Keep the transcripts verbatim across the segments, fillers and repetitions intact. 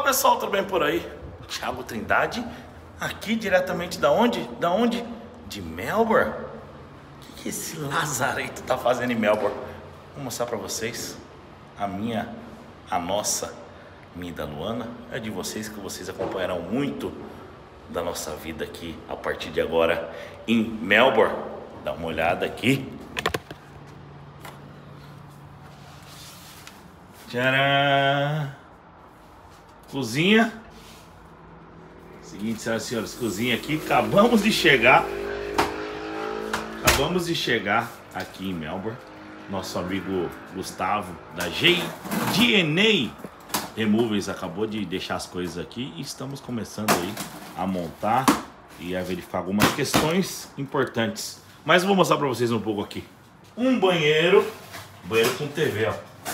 pessoal, tudo bem por aí? Thiago Trindade, aqui diretamente da onde? Da onde? De Melbourne. O que, que esse lazarento tá fazendo em Melbourne? Vou mostrar pra vocês. A minha, a nossa, minha e da Luana, é de vocês, que vocês acompanharão muito da nossa vida aqui a partir de agora em Melbourne. Dá uma olhada aqui. Tcharam! Cozinha. Seguinte, senhoras e senhores, cozinha aqui. Acabamos de chegar. Acabamos de chegar aqui em Melbourne. Nosso amigo Gustavo da G N A Removals acabou de deixar as coisas aqui e estamos começando aí a montar e a verificar algumas questões importantes. Mas vou mostrar para vocês um pouco aqui. Um banheiro, banheiro com T V, ó.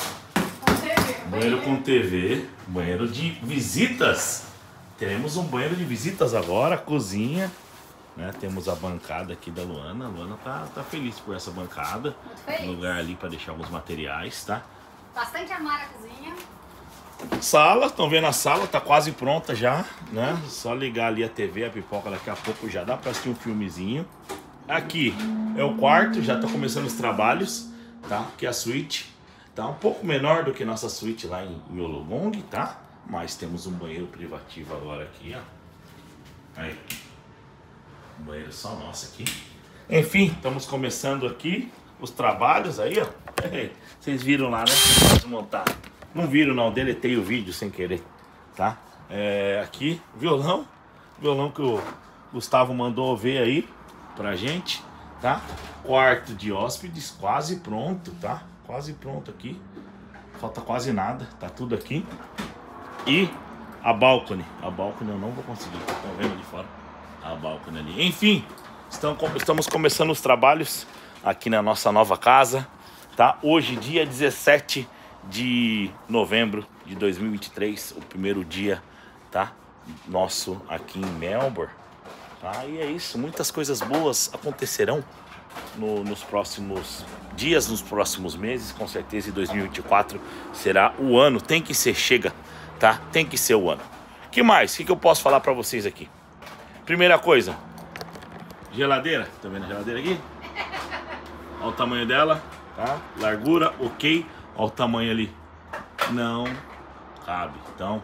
Banheiro com T V, banheiro de visitas. Teremos um banheiro de visitas agora, cozinha, né? Temos a bancada aqui da Luana. A Luana tá, tá feliz por essa bancada. Muito feliz. Um lugar ali para deixar alguns materiais, tá? Bastante armário a cozinha. Sala, estão vendo a sala, tá quase pronta já, né? Só ligar ali a T V, a pipoca daqui a pouco já dá para assistir um filmezinho. Aqui é o quarto, já tá começando os trabalhos, tá? Aqui é a suíte. Tá um pouco menor do que nossa suíte lá em Wollongong, tá? Mas temos um banheiro privativo agora aqui, ó. Aí. Um banheiro só nosso aqui. Enfim, estamos começando aqui os trabalhos aí, ó. Vocês viram lá, né? Vamos montar. Não viram não, deletei o vídeo sem querer, tá? É, aqui, violão. Violão que o Gustavo mandou ver aí pra gente, tá? Quarto de hóspedes quase pronto, tá? Quase pronto aqui. Falta quase nada, tá tudo aqui. E a balcony. A balcony eu não vou conseguir, estão vendo ali fora? A balcony ali. Enfim, estamos, estamos começando os trabalhos aqui na nossa nova casa, tá? Hoje, dia dezessete de novembro de dois mil e vinte e três, o primeiro dia, tá? Nosso aqui em Melbourne. Tá? E é isso, muitas coisas boas acontecerão No, nos próximos dias, nos próximos meses, com certeza. Em dois mil e vinte e quatro será o ano, tem que ser, chega, tá? Tem que ser o ano. Que mais? O que, que eu posso falar pra vocês aqui? Primeira coisa, geladeira, tá vendo a geladeira aqui? Olha o tamanho dela, tá? Largura, ok. Olha o tamanho ali, não cabe, então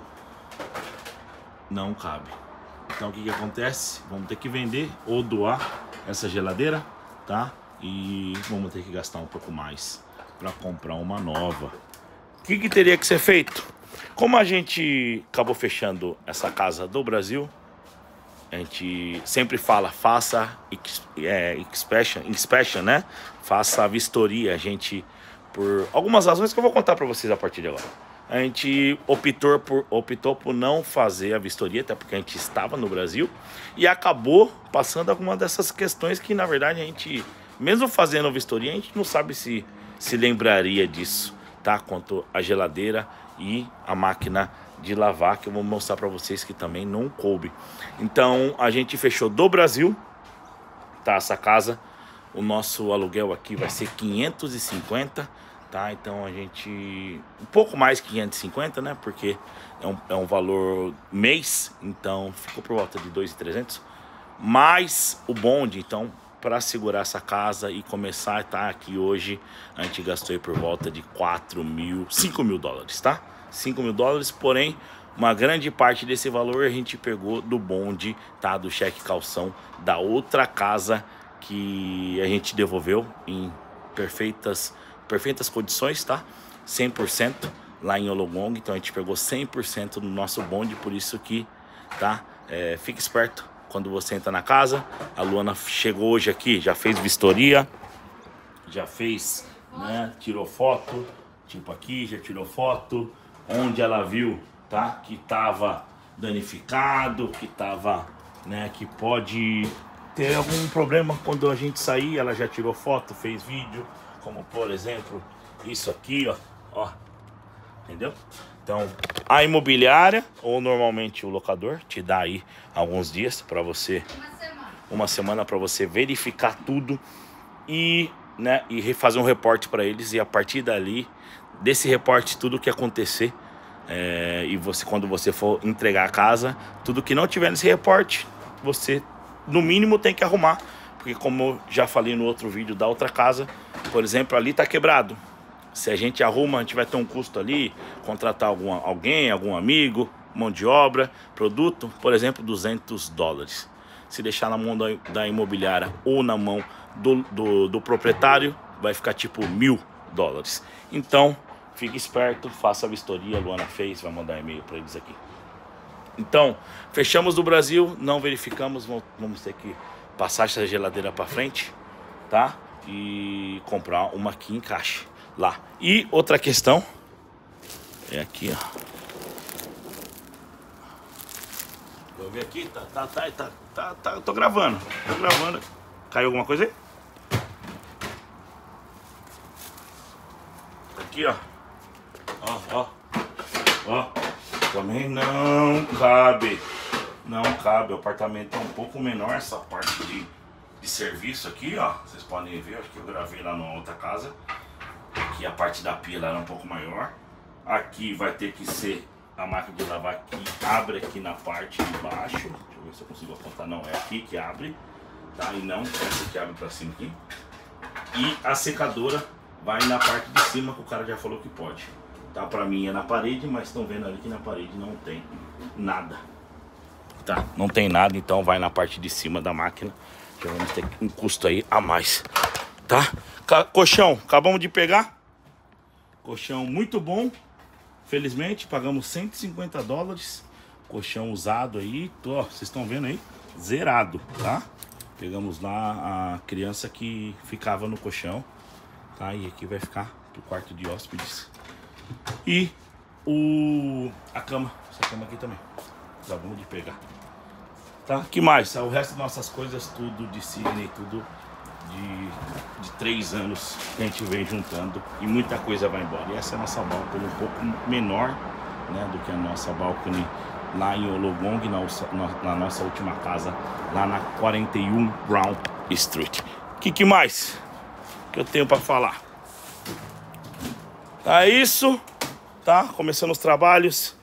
não cabe. Então o que que acontece? Vamos ter que vender ou doar essa geladeira, tá? E vamos ter que gastar um pouco mais para comprar uma nova. O que que teria que ser feito? Como a gente acabou fechando essa casa do Brasil, a gente sempre fala, faça é, inspection, inspection, né? Faça a vistoria. A gente, por algumas razões que eu vou contar para vocês a partir de agora, a gente optou por, optou por não fazer a vistoria, até porque a gente estava no Brasil e acabou passando alguma dessas questões que, na verdade, a gente, mesmo fazendo a vistoria, a gente não sabe se se lembraria disso, tá? Quanto a geladeira e a máquina de lavar, que eu vou mostrar para vocês que também não coube. Então, a gente fechou do Brasil, tá? Essa casa, o nosso aluguel aqui vai ser quinhentos e cinquenta. Tá, então a gente, um pouco mais que quinhentos e cinquenta, né, porque é um, é um valor mês, então ficou por volta de dois mil e trezentos, mais o bonde. Então, para segurar essa casa e começar a estar aqui hoje, a gente gastou aí por volta de quatro mil, cinco mil dólares, tá? cinco mil dólares, porém, uma grande parte desse valor a gente pegou do bonde, tá? Do cheque calção da outra casa que a gente devolveu em perfeitas perfeitas condições, tá? cem por cento lá em Wollongong. Então a gente pegou cem por cento do nosso bonde, por isso que, tá? É, fique esperto quando você entra na casa. A Luana chegou hoje aqui, já fez vistoria, já fez, né? Tirou foto, tipo aqui, já tirou foto, onde ela viu, tá? Que tava danificado, que tava, né? Que pode ter algum problema quando a gente sair. Ela já tirou foto, fez vídeo. Como, por exemplo, isso aqui, ó, ó, entendeu? Então, a imobiliária, ou normalmente o locador, te dá aí alguns dias para você, uma semana, uma semana para você verificar tudo e, né, e fazer um reporte para eles. E a partir dali, desse reporte, tudo que acontecer, É, e você, quando você for entregar a casa, tudo que não tiver nesse reporte, você no mínimo tem que arrumar. Porque como eu já falei no outro vídeo da outra casa, por exemplo, ali tá quebrado. Se a gente arruma, a gente vai ter um custo ali, contratar algum, alguém, algum amigo, mão de obra, produto, por exemplo, duzentos dólares. Se deixar na mão da, da imobiliária ou na mão do, do, do proprietário, vai ficar tipo mil dólares. Então, fique esperto, faça a vistoria, a Luana fez, vai mandar e-mail para eles aqui. Então, fechamos do Brasil, não verificamos, vamos ter que passar essa geladeira para frente, tá? E comprar uma aqui em caixa, lá. E outra questão, é aqui, ó. Vou ver aqui, tá, tá, tá, tá, tá, tá, eu tô gravando, tô gravando. Caiu alguma coisa aí? Aqui, ó. Ó, ó, ó, também não cabe, não cabe, o apartamento é um pouco menor, essa parte de, de serviço aqui, ó, vocês podem ver, acho que eu gravei lá na outra casa, aqui a parte da pia lá era um pouco maior, aqui vai ter que ser a máquina de lavar que abre aqui na parte de baixo, deixa eu ver se eu consigo apontar, não, é aqui que abre, tá, e não essa que abre pra cima aqui, e a secadora vai na parte de cima que o cara já falou que pode. Tá, pra mim é na parede, mas estão vendo ali que na parede não tem nada. Tá, não tem nada, então vai na parte de cima da máquina. Já vamos ter um custo aí a mais. Tá? Colchão, acabamos de pegar. Colchão muito bom. Felizmente, pagamos cento e cinquenta dólares. Colchão usado aí, tô, ó, vocês estão vendo aí? Zerado, tá? Pegamos lá a criança que ficava no colchão. Tá, e aqui vai ficar pro quarto de hóspedes. E o a cama, essa cama aqui também, acabamos de pegar. Tá? Que mais? O resto das nossas coisas, tudo de Sydney, tudo de, de três anos que a gente vem juntando e muita coisa vai embora. E essa é a nossa balcony um pouco menor, né, do que a nossa balcony lá em Wollongong, na, na, na nossa última casa, lá na quarenta e um Brown Street. O que, que mais que eu tenho para falar? É isso, tá? Começando os trabalhos.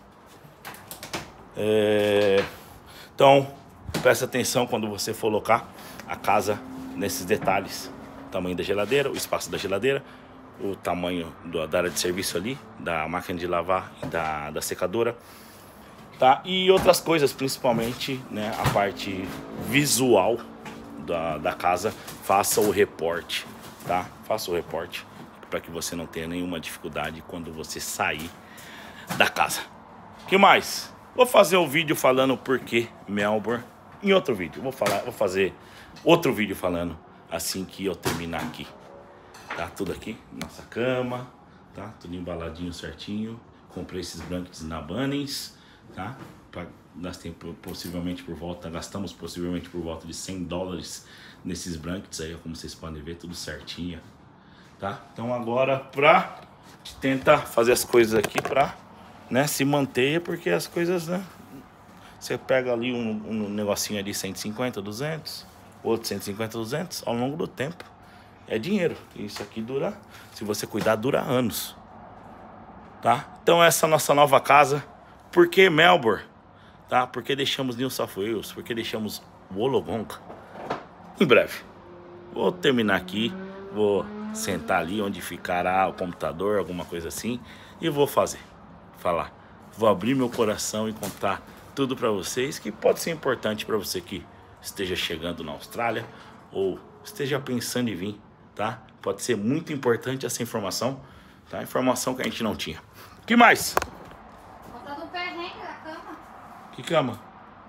É... Então, presta atenção quando você for locar a casa nesses detalhes. O tamanho da geladeira, o espaço da geladeira, o tamanho do, da área de serviço ali, da máquina de lavar e da, da secadora, tá? E outras coisas, principalmente, né, a parte visual da, da casa. Faça o reporte, tá? Faça o reporte, para que você não tenha nenhuma dificuldade quando você sair da casa. Que mais? Vou fazer um vídeo falando por que Melbourne em outro vídeo. Vou falar, vou fazer outro vídeo falando assim que eu terminar aqui. Tá tudo aqui, nossa cama, tá tudo embaladinho certinho. Comprei esses blankets na Bunnings, tá? Pra, gastei possivelmente por volta, gastamos possivelmente por volta de cem dólares nesses blankets aí, como vocês podem ver, tudo certinho. Tá? Então agora pra tentar fazer as coisas aqui pra, né, se manter, porque as coisas, né, você pega ali um, um negocinho ali cento e cinquenta, duzentos, outro cento e cinquenta, duzentos, ao longo do tempo é dinheiro. Isso aqui dura, se você cuidar, dura anos, tá? Então essa é a nossa nova casa. Por que Melbourne? Tá? Porque deixamos New South Wales, porque deixamos Wollongong. Em breve vou terminar aqui, vou sentar ali onde ficará o computador, alguma coisa assim, e vou fazer, falar, vou abrir meu coração e contar tudo para vocês que pode ser importante para você que esteja chegando na Austrália ou esteja pensando em vir, tá? Pode ser muito importante essa informação, tá? Informação que a gente não tinha. O que mais? Contando o perrengue da cama. Que cama?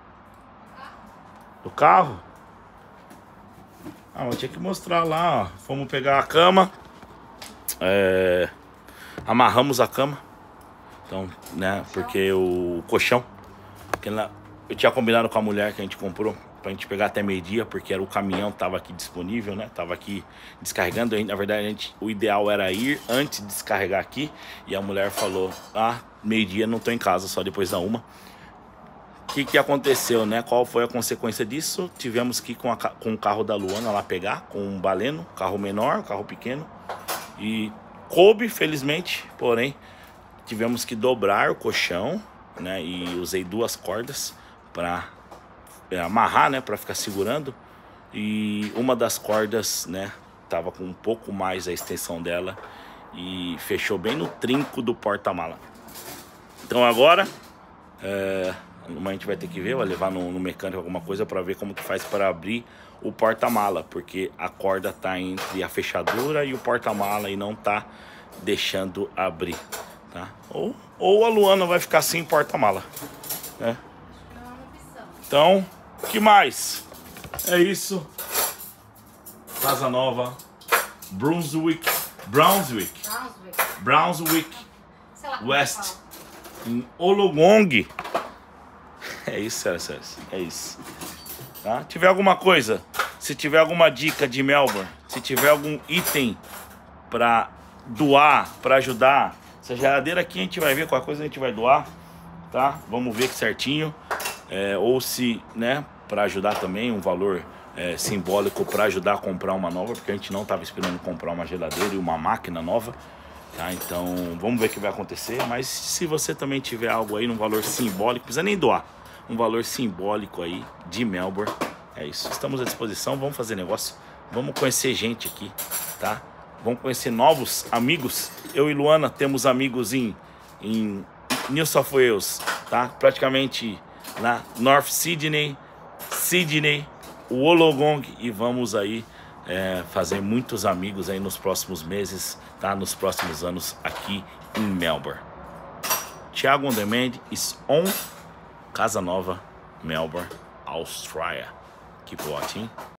Do carro? Ah, eu tinha que mostrar lá, ó. Fomos pegar a cama, é, amarramos a cama, então, né, porque o colchão, que ela, eu tinha combinado com a mulher que a gente comprou pra gente pegar até meio-dia, porque era o caminhão tava aqui disponível, né, tava aqui descarregando. Na verdade, a gente, o ideal era ir antes de descarregar aqui, e a mulher falou, ah, meio-dia não tô em casa, só depois da uma. O que, que aconteceu, né? Qual foi a consequência disso? Tivemos que ir com, a, com o carro da Luana lá pegar, com um baleno, carro menor, carro pequeno. E coube, felizmente, porém, tivemos que dobrar o colchão, né? E usei duas cordas para amarrar, né? Para ficar segurando. E uma das cordas, né? Tava com um pouco mais a extensão dela e fechou bem no trinco do porta-mala. Então agora, é, a gente vai ter que ver, vai levar no, no mecânico alguma coisa para ver como que faz para abrir o porta-mala, porque a corda tá entre a fechadura e o porta-mala e não tá deixando abrir, tá? Ou, ou a Luana vai ficar sem porta-mala, né? Então, o que mais? É isso. Casa Nova, Brunswick, Brunswick, Brunswick. Brunswick, Sei lá como West, fala. em Wollongong. É isso, sério, sério. É isso. Tá? Tiver alguma coisa, se tiver alguma dica de Melbourne, se tiver algum item para doar, para ajudar, essa geladeira aqui a gente vai ver qual coisa a gente vai doar, tá? Vamos ver certinho. É, ou se, né, para ajudar também, um valor é, simbólico para ajudar a comprar uma nova, porque a gente não estava esperando comprar uma geladeira e uma máquina nova, tá? Então vamos ver o que vai acontecer. Mas se você também tiver algo aí num valor simbólico, não precisa nem doar, um valor simbólico aí de Melbourne, é isso. Estamos à disposição, vamos fazer negócio, vamos conhecer gente aqui, tá? Vamos conhecer novos amigos. Eu e Luana temos amigos em, em New South Wales, tá? Praticamente na North Sydney, Sydney, Wollongong, e vamos aí é, fazer muitos amigos aí nos próximos meses, tá? Nos próximos anos aqui em Melbourne. Thiago On Demand is on Casa Nova, Melbourne, Austrália. Keep watching.